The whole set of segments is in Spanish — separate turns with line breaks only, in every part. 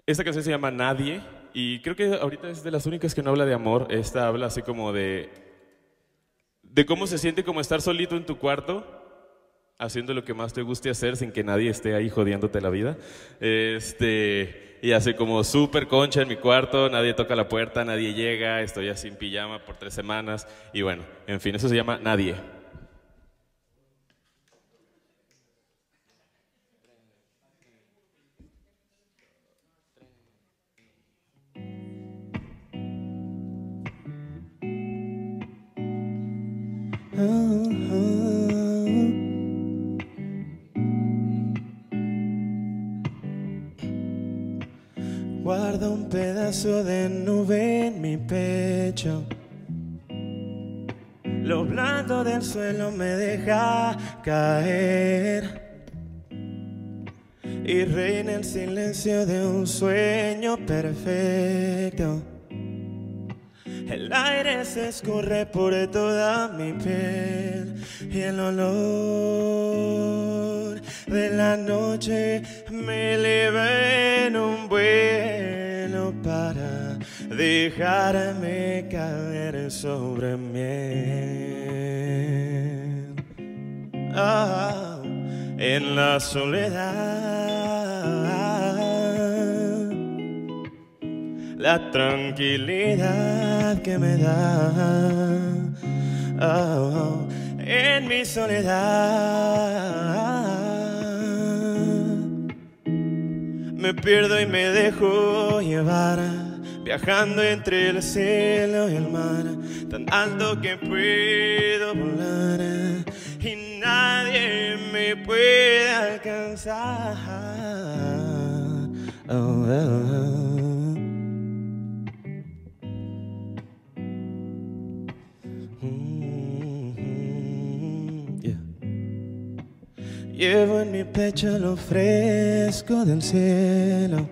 Esta canción se llama Nadie y creo que ahorita es de las únicas que no habla de amor. Esta habla así como de cómo se siente como estar solito en tu cuarto, haciendo lo que más te guste hacer sin que nadie esté ahí jodiéndote la vida. Y hace como súper concha en mi cuarto, nadie toca la puerta, nadie llega, estoy así en pijama por 3 semanas y bueno, en fin, eso se llama Nadie.
Guardo un pedazo de nube en mi pecho. Lo blando del suelo me deja caer y reina el silencio de un sueño perfecto. El aire se escurre por toda mi piel y el olor de la noche me eleva en un vuelo para dejarme caer sobre miel. Ah, en la soledad, la tranquilidad que me da, oh, en mi soledad, me pierdo y me dejo llevar, viajando entre el cielo y el mar, tan alto que puedo volar y nadie me puede alcanzar. Oh, oh, oh. Llevo en mi pecho lo fresco del cielo.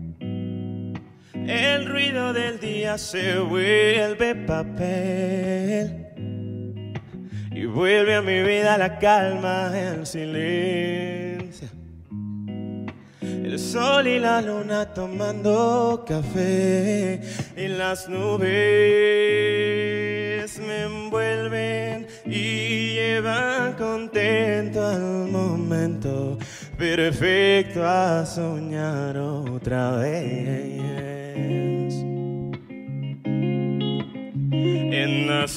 El ruido del día se vuelve papel y vuelve a mi vida la calma, el silencio. El sol y la luna tomando café y las nubes me envuelven y llevan contento al momento perfecto a soñar otra vez. En la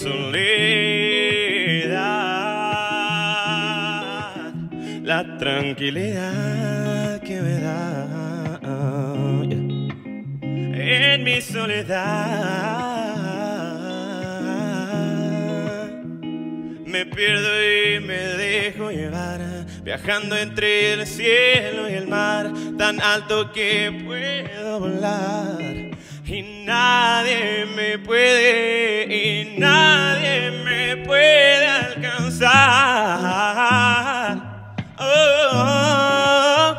soledad, la tranquilidad que me da, oh, yeah. En mi soledad me pierdo y me dejo llevar, viajando entre el cielo y el mar, tan alto que puedo volar y nadie me puede alcanzar. Oh,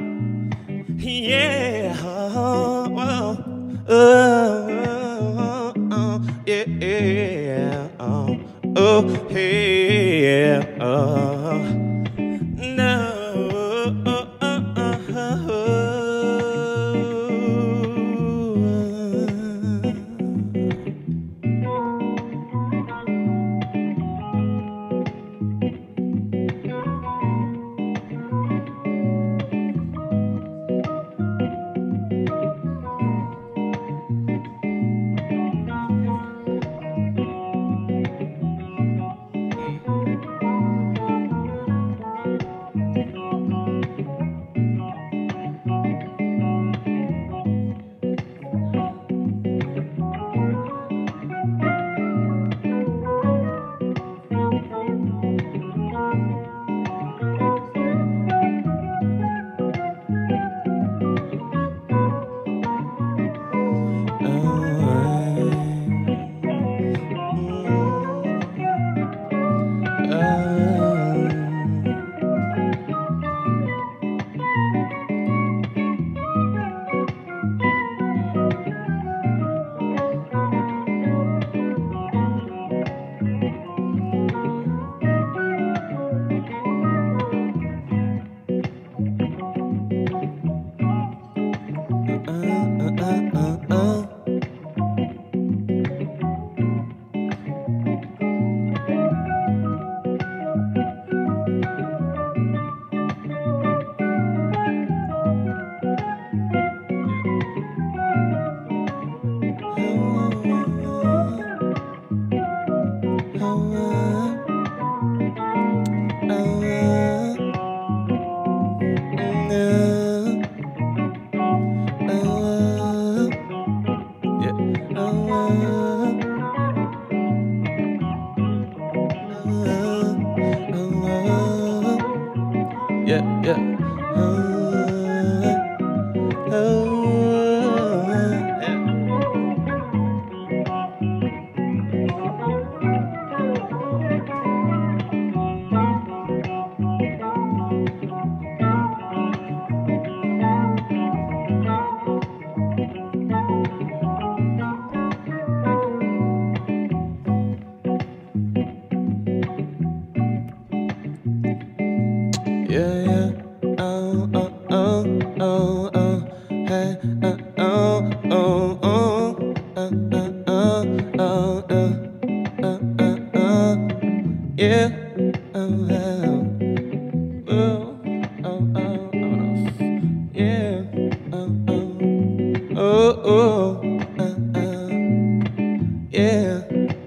yeah, oh, oh, oh, oh, yeah, oh, oh, yeah, oh, no, oh, oh, oh, Yeah. Yeah. Yeah.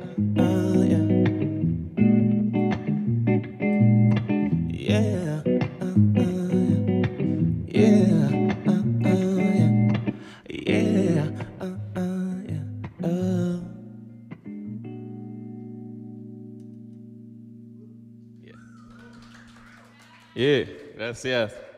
Yeah. Yeah. Yeah.
Yeah, gracias.